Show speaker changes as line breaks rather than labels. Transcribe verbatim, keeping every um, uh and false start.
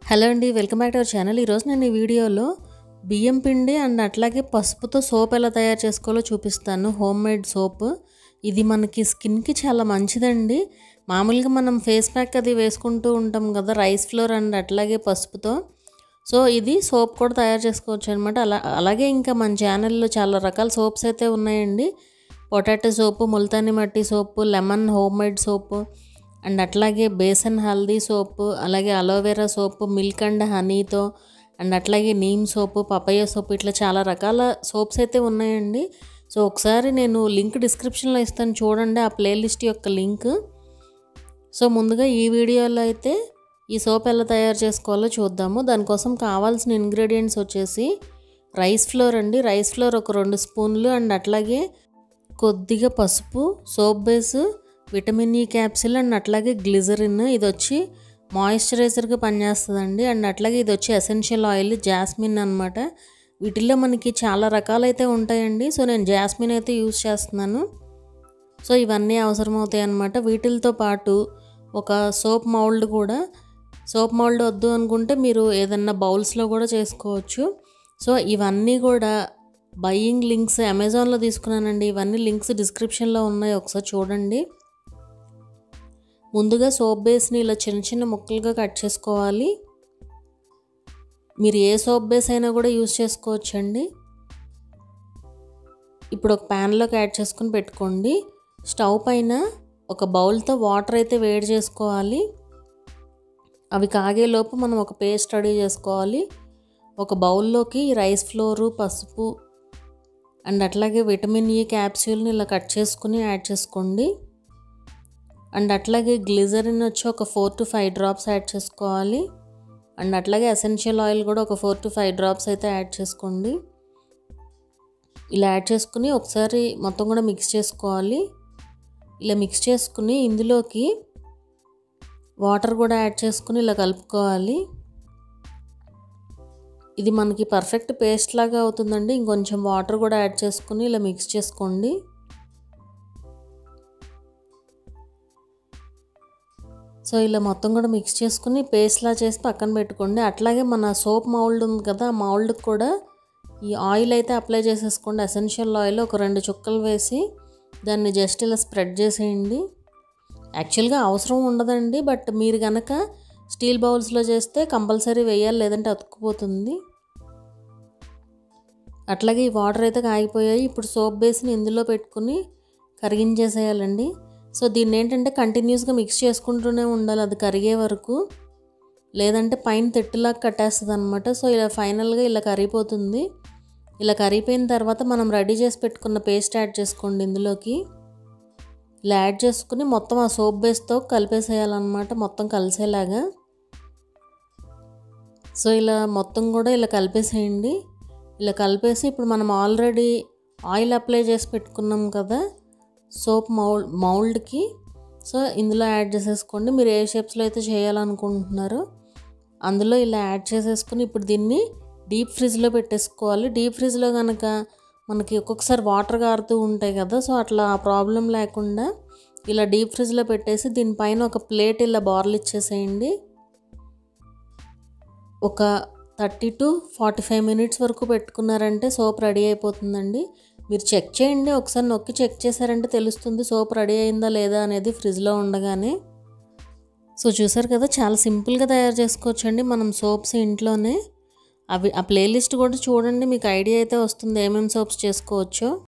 Hello అండి, welcome back to our channel. ఈరోజు నేను ఈ వీడియోలో బియ్యం పిండి అండ్ అట్లాగే పసుపుతో సోప్ ఎలా తయారు చేసుకోవాలో చూపిస్తాను. Homemade soap. ఇది మనకి స్కిన్కి చాలా మంచిదండి. మామూలుగా మనం ఫేస్ ప్యాక్ అది వేసుకుంటూ ఉంటాం కదా, రైస్ ఫ్లోర్ అండ్ అట్లాగే పసుపుతో. సో ఇది సోప్ కూడా తయారు చేసుకోవచ్చు అనమాట. అలా అలాగే ఇంకా మన ఛానల్లో చాలా రకాల సోప్స్ అయితే ఉన్నాయండి. Potato soap, multani mitti soap, lemon home made soap and అట్లాగే బేసన్ హల్దీ సోపు, అలాగే అలోవెరా సోపు, మిల్క్ అండ్ హనీతో అండ్ అట్లాగే నీమ్ సోపు, పపయ్య సోపు, ఇట్లా చాలా రకాల సోప్స్ అయితే ఉన్నాయండి. సో ఒకసారి నేను లింక్ డిస్క్రిప్షన్లో ఇస్తాను, చూడండి ఆ ప్లేలిస్ట్ యొక్క లింక్. సో ముందుగా ఈ వీడియోలో అయితే ఈ సోప్ ఎలా తయారు చేసుకోవాలో చూద్దాము. దానికోసం కావాల్సిన ఇంగ్రీడియంట్స్ వచ్చేసి రైస్ ఫ్లోర్ అండి. రైస్ ఫ్లోర్ ఒక రెండు స్పూన్లు అండ్ అట్లాగే కొద్దిగా పసుపు, soap base, vitamin E capsule and అట్లాగే గ్లిజరిన్. ఇది వచ్చి మాయిశ్చరైజర్గా పనిచేస్తుందండి. అండ్ అట్లాగే ఇది వచ్చి ఎసెన్షియల్ ఆయిల్ జాస్మిన్ అనమాట. వీటిల్లో మనకి చాలా రకాలైతే ఉంటాయండి. సో నేను జాస్మిన్ అయితే యూజ్ చేస్తున్నాను. సో ఇవన్నీ అవసరం అవుతాయి అన్నమాట. వీటితో పాటు ఒక సోప్ మౌల్డ్ కూడా. సోప్ మౌల్డ్ వద్దు అనుకుంటే మీరు ఏదన్నా బౌల్స్లో కూడా చేసుకోవచ్చు. సో ఇవన్నీ కూడా బయింగ్ లింక్స్ అమెజాన్లో తీసుకున్నానండి. ఇవన్నీ లింక్స్ డిస్క్రిప్షన్లో ఉన్నాయి, ఒకసారి చూడండి. ముందుగా సోప్ బేస్ని ఇలా చిన్న చిన్న ముక్కలుగా కట్ చేసుకోవాలి. మీరు ఏ సోప్ బేస్ అయినా కూడా యూజ్ చేసుకోవచ్చండి. ఇప్పుడు ఒక ప్యాన్లోకి యాడ్ చేసుకుని పెట్టుకోండి. స్టవ్ పైన ఒక బౌల్తో వాటర్ అయితే వేడి చేసుకోవాలి. అవి కాగేలోపు మనం ఒక పేస్ట్ రెడీ చేసుకోవాలి. ఒక బౌల్లోకి రైస్ ఫ్లోరు, పసుపు అండ్ అట్లాగే విటమిన్ ఈ క్యాప్సూల్ని ఇలా కట్ చేసుకుని యాడ్ చేసుకోండి. అండ్ అట్లాగే గ్లిజరిన్ వచ్చి ఒక four to five drops add చేసుకోవాలి. అండ్ అట్లాగే ఎసెన్షియల్ ఆయిల్ కూడా ఒక ఫోర్ టు ఫైవ్ డ్రాప్స్ అయితే యాడ్ చేసుకోండి. ఇలా యాడ్ చేసుకుని ఒకసారి మొత్తం కూడా మిక్స్ చేసుకోవాలి. ఇలా మిక్స్ చేసుకుని ఇందులోకి వాటర్ కూడా యాడ్ చేసుకుని ఇలా కలుపుకోవాలి. ఇది మనకి పర్ఫెక్ట్ పేస్ట్ లాగా అవుతుందండి. ఇంకొంచెం వాటర్ కూడా యాడ్ చేసుకుని ఇలా మిక్స్ చేసుకోండి. సో ఇలా మొత్తం కూడా మిక్స్ చేసుకుని పేస్ట్లా చేసి పక్కన పెట్టుకోండి. అట్లాగే మన సోప్ మౌల్డ్ ఉంది కదా, ఆ మౌల్డ్కి కూడా ఈ ఆయిల్ అయితే అప్లై చేసేసుకోండి. ఎసెన్షియల్ ఆయిల్ ఒక రెండు చుక్కలు వేసి దాన్ని జస్ట్ ఇలా స్ప్రెడ్ చేసేయండి. యాక్చువల్గా అవసరం ఉండదండి, బట్ మీరు కనుక స్టీల్ బౌల్స్లో చేస్తే కంపల్సరీ వేయాలి, లేదంటే అతుక్కుపోతుంది. అట్లాగే ఈ వాటర్ అయితే కాగిపోయాయి. ఇప్పుడు సోప్ బేస్ని ఇందులో పెట్టుకుని కరిగించేసేయాలండి. సో దీన్ని ఏంటంటే కంటిన్యూస్గా మిక్స్ చేసుకుంటూనే ఉండాలి అది కరిగే వరకు, లేదంటే పైన తెట్టులాగా కట్టేస్తుంది అనమాట. సో ఇలా ఫైనల్గా ఇలా కరిగిపోతుంది. ఇలా కరిగిపోయిన తర్వాత మనం రెడీ చేసి పెట్టుకున్న పేస్ట్ యాడ్ చేసుకోండి ఇందులోకి. ఇలా యాడ్ చేసుకుని మొత్తం ఆ సోప్ బేస్తో కలిపేసేయాలన్నమాట, మొత్తం కలిసేలాగా. సో ఇలా మొత్తం కూడా ఇలా కలిపేసేయండి. ఇలా కలిపేసి ఇప్పుడు మనం ఆల్రెడీ ఆయిల్ అప్లై చేసి పెట్టుకున్నాం కదా సోప్ మౌల్డ్ మౌల్డ్కి, సో ఇందులో యాడ్ చేసేసుకోండి. మీరు ఏ షేప్స్లో అయితే చేయాలనుకుంటున్నారో అందులో ఇలా యాడ్ చేసేసుకుని ఇప్పుడు దీన్ని డీప్ ఫ్రిడ్జ్లో పెట్టేసుకోవాలి. డీప్ ఫ్రిడ్జ్లో కనుక మనకి ఒక్కొక్కసారి వాటర్ కారుతూ ఉంటాయి కదా, సో అట్లా ఆ ప్రాబ్లం లేకుండా ఇలా డీప్ ఫ్రిడ్జ్లో పెట్టేసి దీనిపైన ఒక ప్లేట్ ఇలా బార్లు ఇచ్చేసేయండి. ఒక thirty to forty five minutes వరకు పెట్టుకున్నారంటే సోప్ రెడీ అయిపోతుందండి. మీరు చెక్ చేయండి, ఒకసారి నొక్కి చెక్ చేశారంటే తెలుస్తుంది సోప్ రెడీ అయిందా లేదా అనేది ఫ్రిడ్జ్లో ఉండగానే. సో చూసారు కదా, చాలా సింపుల్గా తయారు చేసుకోవచ్చండి మనం సోప్స్ ఇంట్లోనే. అవి ఆ ప్లేలిస్ట్ కూడా చూడండి, మీకు ఐడియా అయితే వస్తుంది ఏమేమి సోప్స్ చేసుకోవచ్చో.